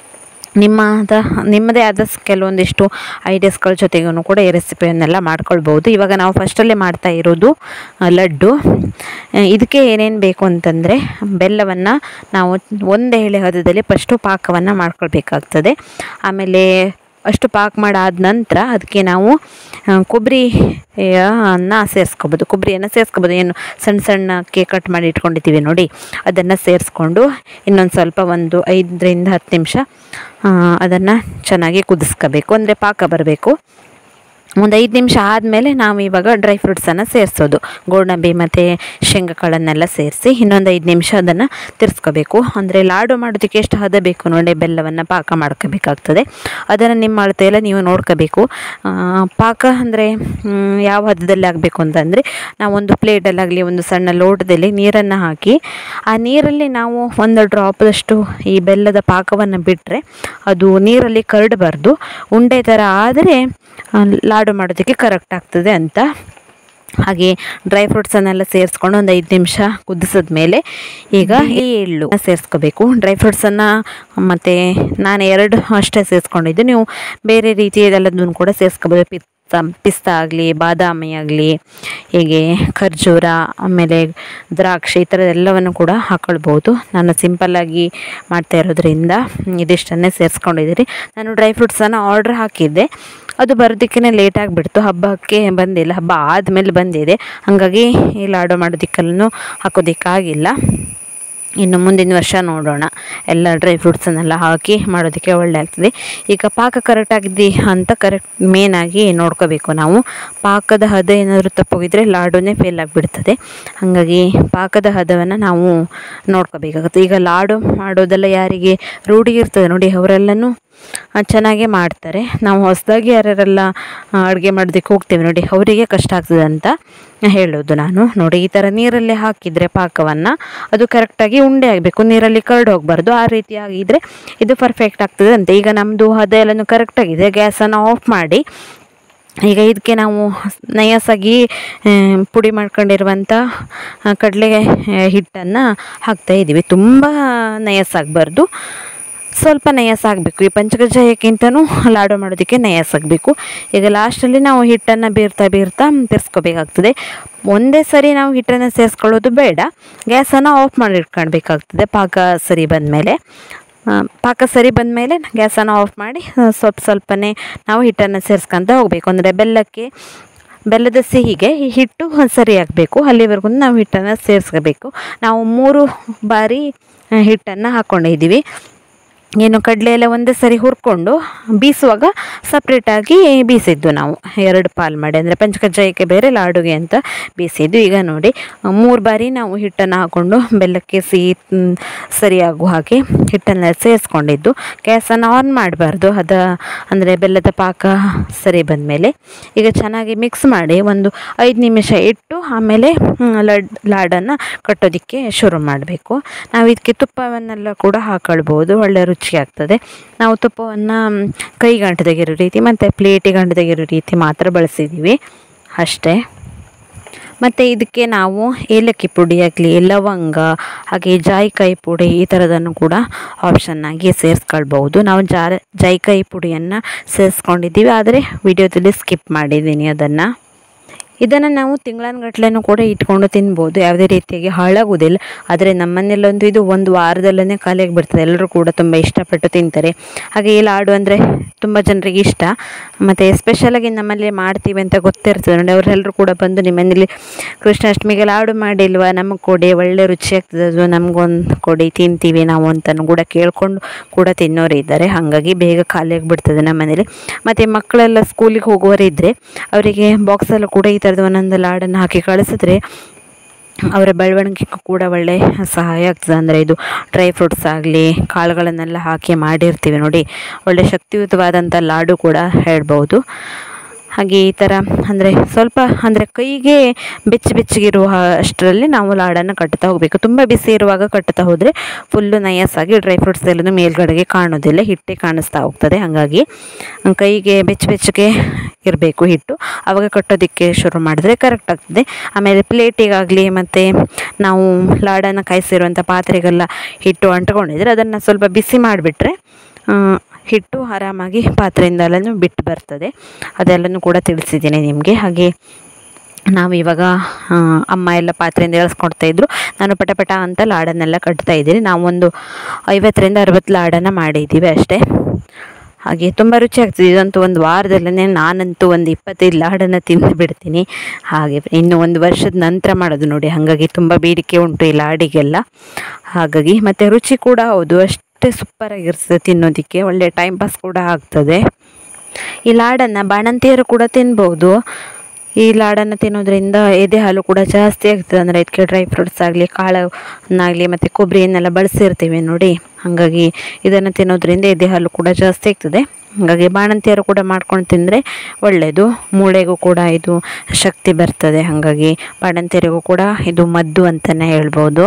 ನಿಮ್ಮದ ನಿಮ್ಮದೇ ಆದ ಕೆಲವೊಂದಿಷ್ಟು ಐಡಿಯಾಸ್ಗಳ ಜೊತೆಗೂ ಕೂಡ ಈ ರೆಸಿಪಿಯನ್ನೆಲ್ಲ ಮಾಡ್ಕೊಳ್ಬೋದು. ಇವಾಗ ನಾವು ಫಸ್ಟಲ್ಲೇ ಮಾಡ್ತಾ ಇರೋದು ಲಡ್ಡು. ಇದಕ್ಕೆ ಏನೇನು ಬೇಕು ಅಂತಂದರೆ ಬೆಲ್ಲವನ್ನು ನಾವು ಒಂದು ಎಳೆ ಹದದಲ್ಲಿ ಫಸ್ಟು ಪಾಕವನ್ನು ಮಾಡ್ಕೊಳ್ಬೇಕಾಗ್ತದೆ. ಆಮೇಲೆ ಅಷ್ಟು ಪಾಕ ಮಾಡಾದ ನಂತರ ಅದಕ್ಕೆ ನಾವು ಕೊಬ್ಬರಿಯನ್ನು ಸೇರಿಸ್ಕೊಬೋದು ಕೊಬ್ಬರಿಯನ್ನು ಸೇರಿಸ್ಕೊಬೋದು ಏನು ಸಣ್ಣ ಸಣ್ಣಕ್ಕೆ ಕಟ್ ಮಾಡಿ ಇಟ್ಕೊಂಡಿದ್ದೀವಿ ನೋಡಿ, ಅದನ್ನು ಸೇರಿಸ್ಕೊಂಡು ಇನ್ನೊಂದು ಸ್ವಲ್ಪ ಒಂದು ಐದರಿಂದ ಹತ್ತು ನಿಮಿಷ ಅದನ್ನು ಚೆನ್ನಾಗಿ ಕುದಿಸ್ಕೋಬೇಕು. ಅಂದರೆ ಪಾಕ ಬರಬೇಕು. ಒಂದು ಐದು ನಿಮಿಷ ಆದಮೇಲೆ ನಾವು ಇವಾಗ ಡ್ರೈ ಫ್ರೂಟ್ಸನ್ನು ಸೇರಿಸೋದು. ಗೋಡಂಬಿ ಮತ್ತು ಶೇಂಗಾಕಾಳನ್ನೆಲ್ಲ ಸೇರಿಸಿ ಇನ್ನೊಂದು ಐದು ನಿಮಿಷ ಅದನ್ನು ತಿರ್ಸ್ಕೋಬೇಕು. ಅಂದರೆ ಲಾಡು ಮಾಡೋದಕ್ಕೆ ಎಷ್ಟು ಹದ ಬೇಕು ನೋಡಿ, ಬೆಲ್ಲವನ್ನು ಪಾಕ ಮಾಡ್ಕೋಬೇಕಾಗ್ತದೆ. ಅದನ್ನು ನಿಮ್ಮ ಅಳತೆಯೆಲ್ಲ ನೀವು ನೋಡ್ಕೋಬೇಕು. ಪಾಕ ಅಂದರೆ ಯಾವ ಹದದಲ್ಲಿ ಆಗಬೇಕು ಅಂತಂದರೆ, ನಾವೊಂದು ಪ್ಲೇಟಲ್ಲಾಗಲಿ ಒಂದು ಸಣ್ಣ ಲೋಟದಲ್ಲಿ ನೀರನ್ನು ಹಾಕಿ ಆ ನೀರಲ್ಲಿ ನಾವು ಒಂದು ಡ್ರಾಪದಷ್ಟು ಈ ಬೆಲ್ಲದ ಪಾಕವನ್ನು ಬಿಟ್ಟರೆ ಅದು ನೀರಲ್ಲಿ ಕರಡಬಾರ್ದು. ಉಂಡೆ ಥರ ಆದರೆ ಲಾಡು ಮಾಡೋದಕ್ಕೆ ಕರೆಕ್ಟ್ ಆಗ್ತದೆ ಅಂತ. ಹಾಗೆ ಡ್ರೈ ಫ್ರೂಟ್ಸನ್ನೆಲ್ಲ ಸೇರಿಸ್ಕೊಂಡು ಒಂದು ಐದು ನಿಮಿಷ ಕುದಿಸಿದ ಮೇಲೆ ಈಗ ಈ ಎಳ್ಳು ಸೇರಿಸ್ಕೋಬೇಕು. ಡ್ರೈ ಫ್ರೂಟ್ಸನ್ನು ಮತ್ತು ನಾನು ಎರಡು ಅಷ್ಟೇ ಸೇರಿಸ್ಕೊಂಡಿದ್ದು, ನೀವು ಬೇರೆ ರೀತಿಯದೆಲ್ಲದನ್ನು ಕೂಡ ಸೇರಿಸ್ಕೋಬೋದು. ಪಿಸ್ತಾ ಪಿಸ್ತಾ ಆಗಲಿ, ಬಾದಾಮಿ ಆಗಲಿ, ಹೀಗೆ ಖರ್ಜೂರ, ಆಮೇಲೆ ದ್ರಾಕ್ಷಿ, ಈ ಥರದ್ದೆಲ್ಲವನ್ನು ಕೂಡ ಹಾಕ್ಕೊಳ್ಬೋದು. ನಾನು ಸಿಂಪಲ್ಲಾಗಿ ಮಾಡ್ತಾ ಇರೋದ್ರಿಂದ ಇದಿಷ್ಟನ್ನೇ ಸೇರಿಸ್ಕೊಂಡಿದ್ದೀರಿ. ನಾನು ಡ್ರೈ ಫ್ರೂಟ್ಸನ್ನು ಆರ್ಡ್ರ್ ಹಾಕಿದ್ದೆ, ಅದು ಬರೋದಕ್ಕೇ ಲೇಟಾಗಿಬಿಡ್ತು. ಹಬ್ಬಕ್ಕೆ ಬಂದಿಲ್ಲ, ಹಬ್ಬ ಆದಮೇಲೆ ಬಂದಿದೆ. ಹಾಗಾಗಿ ಈ ಲಾಡು ಮಾಡೋದಕ್ಕೆಲ್ಲೂ ಹಾಕೋದಕ್ಕಾಗಿಲ್ಲ. ಇನ್ನು ಮುಂದಿನ ವರ್ಷ ನೋಡೋಣ. ಎಲ್ಲ ಡ್ರೈ ಫ್ರೂಟ್ಸನ್ನೆಲ್ಲ ಹಾಕಿ ಮಾಡೋದಕ್ಕೆ ಒಳ್ಳೆ ಆಗ್ತದೆ. ಈಗ ಪಾಕ ಕರೆಕ್ಟಾಗಿದ್ದಿ ಅಂತ ಕರೆಕ್ಟ್ ಮೇನಾಗಿ ನೋಡ್ಕೋಬೇಕು ನಾವು. ಪಾಕದ ಹದ ಏನಾದರೂ ತಪ್ಪೋಗಿದ್ರೆ ಲಾಡುನೇ ಫೇಲ್ ಆಗಿಬಿಡ್ತದೆ. ಹಾಗಾಗಿ ಪಾಕದ ಹದವನ್ನು ನಾವು ನೋಡ್ಕೋಬೇಕಾಗುತ್ತೆ. ಈಗ ಲಾಡು ಮಾಡೋದೆಲ್ಲ ಯಾರಿಗೆ ರೂಢಿ ಇರ್ತದೆ ನೋಡಿ, ಅವರೆಲ್ಲನೂ ಚೆನ್ನಾಗೇ ಮಾಡ್ತಾರೆ. ನಾವು ಹೊಸದಾಗಿ ಯಾರ್ಯಾರೆಲ್ಲ ಅಡುಗೆ ಮಾಡೋದಕ್ಕೆ ಹೋಗ್ತೇವೆ ನೋಡಿ, ಅವರಿಗೆ ಕಷ್ಟ ಆಗ್ತದೆ ಅಂತ ಹೇಳೋದು ನಾನು. ನೋಡಿ, ಈ ಥರ ನೀರಲ್ಲಿ ಹಾಕಿದರೆ ಪಾಕವನ್ನು ಅದು ಕರೆಕ್ಟಾಗಿ ಉಂಡೆ ಆಗಬೇಕು, ನೀರಲ್ಲಿ ಕರಡು ಹೋಗಬಾರ್ದು. ಆ ರೀತಿ ಆಗಿದ್ದರೆ ಇದು ಪರ್ಫೆಕ್ಟ್ ಆಗ್ತದೆ ಅಂತ. ಈಗ ನಮ್ಮದು ಹದ ಎಲ್ಲನೂ ಕರೆಕ್ಟಾಗಿದೆ. ಗ್ಯಾಸನ್ನು ಆಫ್ ಮಾಡಿ ಈಗ ಇದಕ್ಕೆ ನಾವು ನಯಸಾಗಿ ಪುಡಿ ಮಾಡ್ಕೊಂಡಿರುವಂಥ ಕಡಲೆ ಹಿಟ್ಟನ್ನು ಹಾಕ್ತಾಯಿದ್ದೀವಿ. ತುಂಬ ನಯಸಾಗಬಾರ್ದು, ಸ್ವಲ್ಪ ನಯಸಾಗಬೇಕು. ಈ ಪಂಚಕಜ್ಜಾಯಕ್ಕಿಂತನೂ ಲಾಡು ಮಾಡೋದಕ್ಕೆ ನಯಸಾಗಬೇಕು. ಈಗ ಲಾಸ್ಟಲ್ಲಿ ನಾವು ಹಿಟ್ಟನ್ನು ಬೀರ್ತಾ ಬೀರ್ತಾ ತಿರ್ಸ್ಕೋಬೇಕಾಗ್ತದೆ. ಒಂದೇ ಸರಿ ನಾವು ಹಿಟ್ಟನ್ನು ಸೇರಿಸ್ಕೊಳ್ಳೋದು ಬೇಡ, ಗ್ಯಾಸನ್ನು ಆಫ್ ಮಾಡಿ ಇಟ್ಕೊಳ್ಬೇಕಾಗ್ತದೆ. ಪಾಕ ಸರಿ ಬಂದಮೇಲೆ ಪಾಕ ಸರಿ ಬಂದಮೇಲೆ ಗ್ಯಾಸನ್ನು ಆಫ್ ಮಾಡಿ ಸ್ವಲ್ಪ ಸ್ವಲ್ಪನೇ ನಾವು ಹಿಟ್ಟನ್ನು ಸೇರಿಸ್ಕೊತ ಹೋಗಬೇಕು. ಅಂದರೆ ಬೆಲ್ಲಕ್ಕೆ ಬೆಲ್ಲದ ಸಿಹಿಗೆ ಈ ಹಿಟ್ಟು ಸರಿಯಾಗಬೇಕು, ಅಲ್ಲಿವರೆಗೂ ನಾವು ಹಿಟ್ಟನ್ನು ಸೇರಿಸ್ಕೋಬೇಕು. ನಾವು ಮೂರು ಬಾರಿ ಹಿಟ್ಟನ್ನು ಹಾಕ್ಕೊಂಡಿದ್ದೀವಿ. ಏನು ಕಡಲೆ ಎಲ್ಲ ಒಂದೇ ಸರಿ ಹುರ್ಕೊಂಡು ಬೀಸುವಾಗ ಸಪ್ರೇಟಾಗಿ ಬೀಸಿದ್ದು ನಾವು ಎರಡು ಪಾಲು ಮಾಡಿ, ಅಂದರೆ ಪಂಚಕಜ್ಜಾಯಕ್ಕೆ ಬೇರೆ ಲಾಡುಗೆ ಅಂತ ಬೀಸಿದ್ದು. ಈಗ ನೋಡಿ, ಮೂರು ಬಾರಿ ನಾವು ಹಿಟ್ಟನ್ನು ಹಾಕ್ಕೊಂಡು ಬೆಲ್ಲಕ್ಕೆ ಸಿಹಿ ಸರಿಯಾಗುವ ಹಾಗೆ ಹಿಟ್ಟನ್ನು ಸೇರಿಸ್ಕೊಂಡಿದ್ದು. ಗ್ಯಾಸನ್ನು ಆನ್ ಮಾಡಬಾರ್ದು, ಅದ ಅಂದರೆ ಬೆಲ್ಲದ ಪಾಕ ಸರಿ ಬಂದಮೇಲೆ ಈಗ ಚೆನ್ನಾಗಿ ಮಿಕ್ಸ್ ಮಾಡಿ ಒಂದು ಐದು ನಿಮಿಷ ಇಟ್ಟು ಆಮೇಲೆ ಲಡ್ ಲಾಡನ್ನು ಕಟ್ಟೋದಕ್ಕೆ ಶುರು ಮಾಡಬೇಕು. ನಾವು ಇದಕ್ಕೆ ತುಪ್ಪವನ್ನೆಲ್ಲ ಕೂಡ ಹಾಕೊಳ್ಬೋದು, ಒಳ್ಳೆ ರುಚಿ ಆಗ್ತದೆ. ನಾವು ತುಪ್ಪವನ್ನು ಕೈ ಗಂಟು ತೆಗೆರೋ ರೀತಿ ಮತ್ತು ಪ್ಲೇಟಿಗೆ ಗಂಟು ತೆಗೆರೋ ರೀತಿ ಮಾತ್ರ ಬಳಸಿದ್ದೀವಿ ಅಷ್ಟೇ. ಮತ್ತು ಇದಕ್ಕೆ ನಾವು ಏಲಕ್ಕಿ ಪುಡಿ ಆಗಲಿ, ಲವಂಗ, ಹಾಗೆ ಜಾಯಿಕಾಯಿ ಪುಡಿ ಈ ಥರದನ್ನು ಕೂಡ ಆಪ್ಷನ್ನಾಗಿ ಸೇರಿಸ್ಕೊಳ್ಬೋದು. ನಾವು ಜಾ ಜಾಯಿಕಾಯಿ ಪುಡಿಯನ್ನು ಸೇರಿಸ್ಕೊಂಡಿದ್ದೀವಿ, ಆದರೆ ವಿಡಿಯೋದಲ್ಲಿ ಸ್ಕಿಪ್ ಮಾಡಿದ್ದೀನಿ ಅದನ್ನು. ಇದನ್ನು ನಾವು ತಿಂಗಳಾನುಗಟ್ಲೆನೂ ಕೂಡ ಇಟ್ಕೊಂಡು ತಿನ್ಬೋದು, ಯಾವುದೇ ರೀತಿಯಾಗಿ ಹಾಳಾಗೋದಿಲ್ಲ. ಆದರೆ ನಮ್ಮನೆಯಲ್ಲೊಂದು ಇದು ಒಂದು ವಾರದಲ್ಲೇ ಖಾಲಿಯಾಗಿ ಬಿಡ್ತದೆ. ಎಲ್ಲರೂ ಕೂಡ ತುಂಬ ಇಷ್ಟಪಟ್ಟು ತಿಂತಾರೆ. ಹಾಗೆ ಈ ಲಾಡು ಅಂದರೆ ತುಂಬ ಜನರಿಗೆ ಇಷ್ಟ. ಮತ್ತು ಎಸ್ಪೆಷಲಾಗಿ ನಮ್ಮಲ್ಲಿ ಮಾಡ್ತೀವಿ ಅಂತ ಗೊತ್ತಿರ್ತದೆ ನೋಡಿ, ಅವರೆಲ್ಲರೂ ಕೂಡ ಬಂದು ನಿಮ್ಮ ಮನೇಲಿ ಕೃಷ್ಣಾಷ್ಟಮಿಗೆ ಲಾಡು ಮಾಡಿಲ್ವಾ, ನಮಗೆ ಕೊಡಿ, ಒಳ್ಳೆ ರುಚಿ ಆಗ್ತದೆ ಅದು, ನಮಗೊಂದು ಕೊಡಿ, ತಿಂತೀವಿ ನಾವು ಅಂತಲೂ ಕೂಡ ಕೇಳ್ಕೊಂಡು ಕೂಡ ತಿನ್ನೋರು ಇದ್ದಾರೆ. ಹಾಗಾಗಿ ಬೇಗ ಖಾಲಿಯಾಗಿ ಬಿಡ್ತದೆ ನಮ್ಮ ಮನೇಲಿ. ಮತ್ತು ಮಕ್ಕಳೆಲ್ಲ ಸ್ಕೂಲಿಗೆ ಹೋಗುವವರಿದ್ದರೆ ಅವರಿಗೆ ಬಾಕ್ಸಲ್ಲೂ ಕೂಡ ಈ ಥರದ್ದು ಒಂದೊಂದು ಲಾಡನ್ನು ಹಾಕಿ ಕಳಿಸಿದ್ರೆ ಅವರ ಬೆಳವಣಿಗೆಗೂ ಕೂಡ ಒಳ್ಳೆ ಸಹಾಯ ಆಗ್ತದೆ. ಅಂದರೆ ಇದು ಡ್ರೈ ಫ್ರೂಟ್ಸ್ ಆಗಲಿ, ಕಾಳುಗಳನ್ನೆಲ್ಲ ಹಾಕಿ ಮಾಡಿರ್ತೀವಿ ನೋಡಿ, ಒಳ್ಳೆ ಶಕ್ತಿಯುತವಾದಂಥ ಲಾಡು ಕೂಡ ಹೇಳ್ಬೋದು. ಹಾಗೆ ಈ ಥರ ಅಂದರೆ ಸ್ವಲ್ಪ ಅಂದರೆ ಕೈಗೆ ಬೆಚ್ಚ ಬೆಚ್ಚಗಿರುವ ಅಷ್ಟರಲ್ಲಿ ನಾವು ಲಾಡನ್ನು ಕಟ್ತಾ ಹೋಗಬೇಕು. ತುಂಬ ಬಿಸಿ ಇರುವಾಗ ಕಟ್ತಾ ಹೋದರೆ ಫುಲ್ಲು ನಯಸ್ಸಾಗಿ ಡ್ರೈ ಫ್ರೂಟ್ಸ್ ಎಲ್ಲನೂ ಮೇಲ್ಗಡೆಗೆ ಕಾಣೋದಿಲ್ಲ, ಹಿಟ್ಟೆ ಕಾಣಿಸ್ತಾ ಹೋಗ್ತದೆ. ಹಾಗಾಗಿ ಕೈಗೆ ಬೆಚ್ಚ ಬೆಚ್ಚಗೆ ಇರಬೇಕು ಹಿಟ್ಟು, ಆವಾಗ ಕಟ್ಟೋದಕ್ಕೆ ಶುರು ಮಾಡಿದ್ರೆ ಕರೆಕ್ಟ್ ಆಗ್ತದೆ. ಆಮೇಲೆ ಪ್ಲೇಟಿಗಾಗಲಿ ಮತ್ತು ನಾವು ಲಾಡನ್ನು ಕಾಯಿಸಿರುವಂಥ ಪಾತ್ರೆಗೆಲ್ಲ ಹಿಟ್ಟು ಅಂಟ್ಕೊಂಡಿದ್ರೆ ಅದನ್ನು ಸ್ವಲ್ಪ ಬಿಸಿ ಮಾಡಿಬಿಟ್ರೆ ಹಿಟ್ಟು ಆರಾಮಾಗಿ ಪಾತ್ರೆಯಿಂದಲೂ ಬಿಟ್ಟು ಬರ್ತದೆ. ಅದೆಲ್ಲನೂ ಕೂಡ ತಿಳಿಸಿದ್ದೀನಿ ನಿಮಗೆ. ಹಾಗೆ ನಾವು ಇವಾಗ ಅಮ್ಮ ಎಲ್ಲ ಪಾತ್ರೆಯಿಂದ ಎಳ್ಸ್ಕೊಡ್ತಾಯಿದ್ರು, ನಾನು ಪಟ ಪಟ ಅಂತ ಲಾಡನ್ನೆಲ್ಲ ಕಟ್ತಾ ಇದ್ದೀನಿ. ನಾವೊಂದು ಐವತ್ತರಿಂದ ಅರವತ್ತು ಲಾಡನ್ನು ಮಾಡಿದ್ದೀವಿ ಅಷ್ಟೇ. ಹಾಗೆ ತುಂಬ ರುಚಿ ಆಗ್ತದೆ. ಇದಂತೂ ಒಂದು ವಾರದಲ್ಲೇ ನಾನಂತೂ ಒಂದು ಇಪ್ಪತ್ತೈದು ಲಾಡನ್ನು ತಿಂದು ಬಿಡ್ತೀನಿ. ಹಾಗೆ ಇನ್ನು ಒಂದು ವರ್ಷದ ನಂತರ ಮಾಡೋದು ನೋಡಿ, ಹಾಗಾಗಿ ತುಂಬ ಬೇಡಿಕೆ ಉಂಟು ಈ ಲಾಡಿಗೆಲ್ಲ. ಹಾಗಾಗಿ ಮತ್ತು ರುಚಿ ಕೂಡ ಹೌದು, ಅಷ್ಟೇ ಸೂಪರಾಗಿರ್ತದೆ ತಿನ್ನೋದಕ್ಕೆ, ಒಳ್ಳೆ ಟೈಮ್ ಪಾಸ್ ಕೂಡ ಆಗ್ತದೆ. ಈ ಲಾಡನ್ನು ಬಾಣಂತಿಯರು ಕೂಡ ತಿನ್ಬೋದು. ಈ ಲಾಡನ್ನು ತಿನ್ನೋದ್ರಿಂದ ಎದೆ ಹಾಲು ಕೂಡ ಜಾಸ್ತಿ ಆಗ್ತದೆ. ಅಂದರೆ ಇದಕ್ಕೆ ಡ್ರೈ ಫ್ರೂಟ್ಸ್ ಆಗಲಿ, ಕಾಳನ್ನಾಗಲಿ ಮತ್ತು ಕೊಬ್ಬರಿಯನ್ನೆಲ್ಲ ಬಳಸಿರ್ತೀವಿ ನೋಡಿ. ಹಾಗಾಗಿ ಇದನ್ನು ತಿನ್ನೋದ್ರಿಂದ ಎದೆ ಹಾಲು ಕೂಡ ಜಾಸ್ತಿ ಆಗ್ತದೆ. ಹಾಗಾಗಿ ಬಾಣಂತಿಯರು ಕೂಡ ಮಾಡ್ಕೊಂಡು ತಿಂದರೆ ಒಳ್ಳೆಯದು. ಮೂಳೆಗೂ ಕೂಡ ಇದು ಶಕ್ತಿ ಬರ್ತದೆ. ಹಾಗಾಗಿ ಬಾಣಂತಿಯರಿಗೂ ಕೂಡ ಇದು ಮದ್ದು ಅಂತಲೇ ಹೇಳ್ಬೋದು.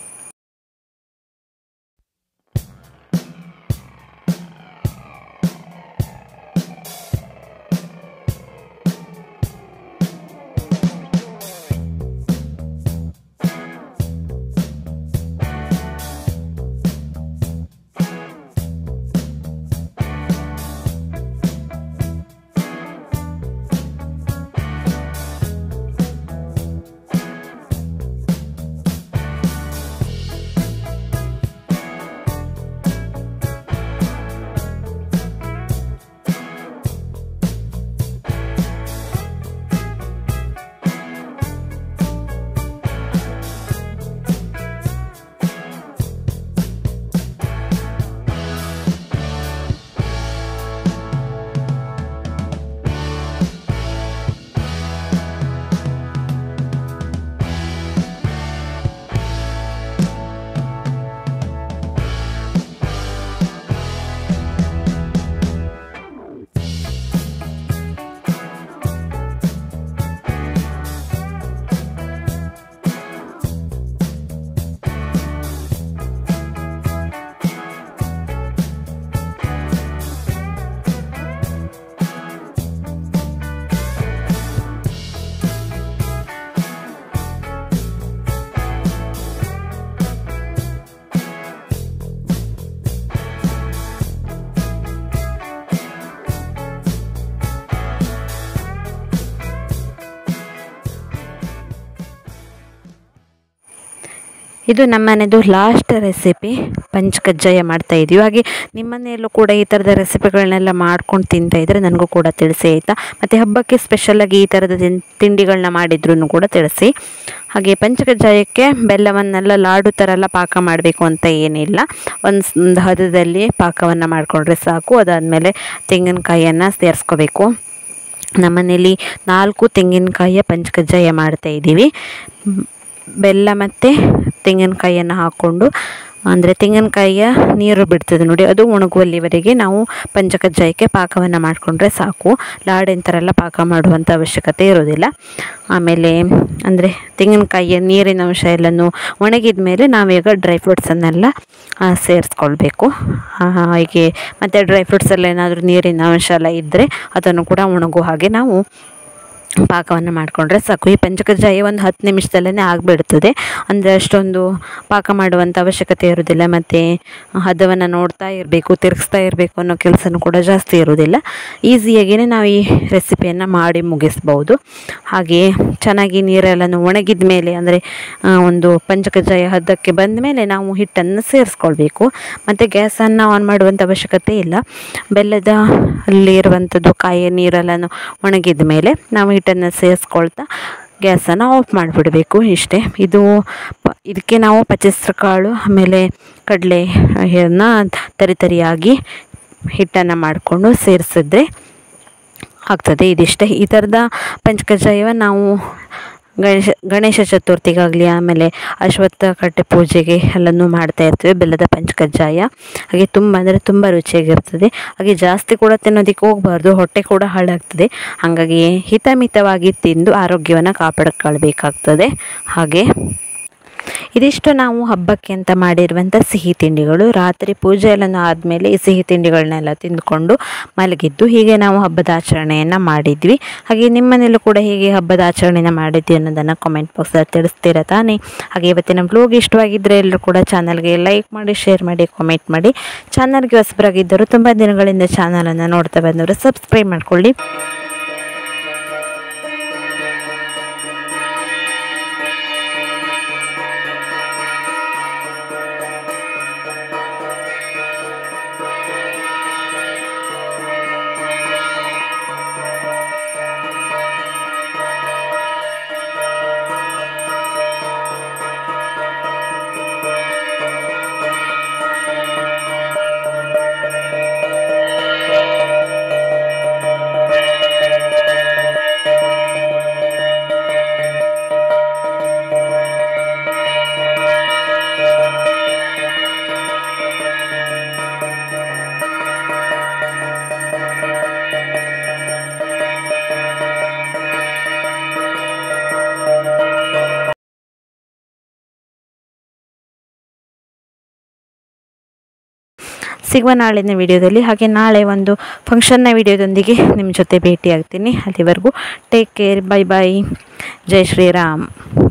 ಇದು ನಮ್ಮನೆಯದು ಲಾಸ್ಟ್ ರೆಸಿಪಿ, ಪಂಚಕಜ್ಜಾಯ ಮಾಡ್ತಾಯಿದ್ದೀವಿ. ಹಾಗೆ ನಿಮ್ಮ ಮನೆಯಲ್ಲೂ ಕೂಡ ಈ ಥರದ ರೆಸಿಪಿಗಳನ್ನೆಲ್ಲ ಮಾಡ್ಕೊಂಡು ತಿಂತಾಯಿದ್ರೆ ನನಗೂ ಕೂಡ ತಿಳಿಸಿ ಆಯಿತಾ. ಮತ್ತು ಹಬ್ಬಕ್ಕೆ ಸ್ಪೆಷಲಾಗಿ ಈ ಥರದ ತಿಂಡಿಗಳನ್ನ ಮಾಡಿದ್ರೂ ಕೂಡ ತಿಳಿಸಿ. ಹಾಗೆ ಪಂಚಕಜ್ಜಾಯಕ್ಕೆ ಬೆಲ್ಲವನ್ನೆಲ್ಲ ಲಾಡು ಥರ ಎಲ್ಲ ಪಾಕ ಮಾಡಬೇಕು ಅಂತ ಏನಿಲ್ಲ. ಒಂದು ಹದದಲ್ಲಿ ಪಾಕವನ್ನು ಮಾಡಿಕೊಂಡ್ರೆ ಸಾಕು. ಅದಾದಮೇಲೆ ತೆಂಗಿನಕಾಯಿಯನ್ನು ಸೇರಿಸ್ಕೋಬೇಕು. ನಮ್ಮನೇಲಿ ನಾಲ್ಕು ತೆಂಗಿನಕಾಯಿಯ ಪಂಚಕಜ್ಜಾಯ ಮಾಡ್ತಾಯಿದ್ದೀವಿ. ಬೆಲ್ಲ ಮತ್ತು ತೆಂಗಿನಕಾಯಿಯನ್ನು ಹಾಕ್ಕೊಂಡು, ಅಂದರೆ ತೆಂಗಿನಕಾಯಿಯ ನೀರು ಬಿಡ್ತದೆ ನೋಡಿ, ಅದು ಒಣಗುವಲ್ಲಿವರೆಗೆ ನಾವು ಪಂಚಕಜ್ಜಾಯಕ್ಕೆ ಪಾಕವನ್ನು ಮಾಡಿಕೊಂಡ್ರೆ ಸಾಕು. ಲಾಡಿನ ಥರ ಎಲ್ಲ ಪಾಕ ಮಾಡುವಂಥ ಅವಶ್ಯಕತೆ ಇರೋದಿಲ್ಲ. ಆಮೇಲೆ ಅಂದರೆ ತೆಂಗಿನಕಾಯಿಯ ನೀರಿನ ಅಂಶ ಎಲ್ಲನೂ ಒಣಗಿದ ಮೇಲೆ ನಾವೀಗ ಡ್ರೈ ಫ್ರೂಟ್ಸನ್ನೆಲ್ಲ ಸೇರಿಸ್ಕೊಳ್ಬೇಕು. ಹಾಗೆ ಮತ್ತು ಡ್ರೈ ಫ್ರೂಟ್ಸಲ್ಲಿ ಏನಾದರೂ ನೀರಿನ ಅಂಶ ಎಲ್ಲ ಇದ್ದರೆ ಅದನ್ನು ಕೂಡ ಒಣಗೋ ಹಾಗೆ ನಾವು ಪಾಕವನ್ನು ಮಾಡಿಕೊಂಡ್ರೆ ಸಾಕು. ಈ ಪಂಚಕಜ್ಜಾಯ ಒಂದು ಹತ್ತು ನಿಮಿಷದಲ್ಲೇ ಆಗಿಬಿಡ್ತದೆ. ಅಂದರೆ ಅಷ್ಟೊಂದು ಪಾಕ ಮಾಡುವಂಥ ಅವಶ್ಯಕತೆ ಇರೋದಿಲ್ಲ. ಮತ್ತು ಹದವನ್ನು ನೋಡ್ತಾ ಇರಬೇಕು, ತಿರುಗಿಸ್ತಾ ಇರಬೇಕು ಅನ್ನೋ ಕೆಲಸನೂ ಕೂಡ ಜಾಸ್ತಿ ಇರೋದಿಲ್ಲ. ಈಸಿಯಾಗಿಯೇ ನಾವು ಈ ರೆಸಿಪಿಯನ್ನು ಮಾಡಿ ಮುಗಿಸ್ಬೋದು. ಹಾಗೆ ಚೆನ್ನಾಗಿ ನೀರೆಲ್ಲನೂ ಒಣಗಿದ ಮೇಲೆ, ಅಂದರೆ ಒಂದು ಪಂಚಕಜ್ಜಾಯ ಹದಕ್ಕೆ ಬಂದ ಮೇಲೆ ನಾವು ಹಿಟ್ಟನ್ನು ಸೇರಿಸ್ಕೊಳ್ಬೇಕು. ಮತ್ತು ಗ್ಯಾಸನ್ನು ಆನ್ ಮಾಡುವಂಥ ಅವಶ್ಯಕತೆ ಇಲ್ಲ. ಬೆಲ್ಲದ ಅಲ್ಲಿ ಇರುವಂಥದ್ದು ಕಾಯಿಯ ನೀರೆಲ್ಲನೂ ಒಣಗಿದ ಮೇಲೆ ನಾವು ಹಿಟ್ಟನ್ನು ಸೇರಿಸ್ಕೊಳ್ತಾ ಗ್ಯಾಸನ್ನು ಆಫ್ ಮಾಡಿಬಿಡಬೇಕು. ಇಷ್ಟೇ. ಇದು ಇದಕ್ಕೆ ನಾವು ಪಚ್ಚೆಸ್ರು ಕಾಳು ಆಮೇಲೆ ಕಡಲೆಯನ್ನು ತರಿತರಿಯಾಗಿ ಹಿಟ್ಟನ್ನು ಮಾಡಿಕೊಂಡು ಸೇರಿಸಿದ್ರೆ ಆಗ್ತದೆ. ಇದಿಷ್ಟೇ. ಈ ಥರದ ಪಂಚಕಜ್ಜಾಯವನ್ನು ನಾವು ಗಣೇಶ ಗಣೇಶ ಚತುರ್ಥಿಗಾಗಲಿ ಆಮೇಲೆ ಅಶ್ವತ್ಥ ಕಟ್ಟೆ ಪೂಜೆಗೆ ಎಲ್ಲನೂ ಮಾಡ್ತಾ ಇರ್ತೀವಿ ಬೆಲ್ಲದ ಪಂಚಕಜ್ಜಾಯ. ಹಾಗೆ ತುಂಬ ಅಂದರೆ ತುಂಬ ರುಚಿಯಾಗಿರ್ತದೆ. ಹಾಗೆ ಜಾಸ್ತಿ ಕೂಡ ತಿನ್ನೋದಕ್ಕೆ ಹೋಗಬಾರ್ದು, ಹೊಟ್ಟೆ ಕೂಡ ಹಾಳಾಗ್ತದೆ. ಹಾಗಾಗಿ ಹಿತಮಿತವಾಗಿ ತಿಂದು ಆರೋಗ್ಯವನ್ನು ಕಾಪಾಡಿಕೊಳ್ಬೇಕಾಗ್ತದೆ. ಹಾಗೆ ಇದಿಷ್ಟು ನಾವು ಹಬ್ಬಕ್ಕೆ ಅಂತ ಮಾಡಿರುವಂಥ ಸಿಹಿ ತಿಂಡಿಗಳು. ರಾತ್ರಿ ಪೂಜೆ ಎಲ್ಲ ಆದಮೇಲೆ ಈ ಸಿಹಿ ತಿಂಡಿಗಳನ್ನೆಲ್ಲ ತಿಂದುಕೊಂಡು ಮಲಗಿದ್ದು ಹೀಗೆ ನಾವು ಹಬ್ಬದ ಆಚರಣೆಯನ್ನು ಮಾಡಿದ್ವಿ. ಹಾಗೆ ನಿಮ್ಮ ಮನೇಲೂ ಕೂಡ ಹೀಗೆ ಹಬ್ಬದ ಆಚರಣೆಯನ್ನು ಮಾಡಿದ್ವಿ ಅನ್ನೋದನ್ನು ಕಾಮೆಂಟ್ ಬಾಕ್ಸಲ್ಲಿ ತಿಳಿಸ್ತೀರ ತಾನೇ. ಹಾಗೆ ಇವತ್ತಿನ ಬ್ಲಾಗ್ ಇಷ್ಟವಾಗಿದ್ದರೆ ಎಲ್ಲರೂ ಕೂಡ ಚಾನಲ್ಗೆ ಲೈಕ್ ಮಾಡಿ, ಶೇರ್ ಮಾಡಿ, ಕಾಮೆಂಟ್ ಮಾಡಿ. ಚಾನಲ್ಗೆ ಹೊಸಬರಾಗಿದ್ದರು, ತುಂಬ ದಿನಗಳಿಂದ ಚಾನಲನ್ನು ನೋಡ್ತಾ ಬಂದವರು ಸಬ್ಸ್ಕ್ರೈಬ್ ಮಾಡ್ಕೊಳ್ಳಿ. ಸಿಗುವ ನಾಳಿನ ವಿಡಿಯೋದಲ್ಲಿ. ಹಾಗೆ ನಾಳೆ ಒಂದು ಫಂಕ್ಷನ್ನ ವಿಡಿಯೋದೊಂದಿಗೆ ನಿಮ್ಮ ಜೊತೆ ಭೇಟಿ ಆಗ್ತೀನಿ. ಅಲ್ಲಿವರೆಗೂ ಟೇಕ್ ಕೇರ್, ಬೈ ಬಾಯ್, ಜೈ ಶ್ರೀರಾಮ್.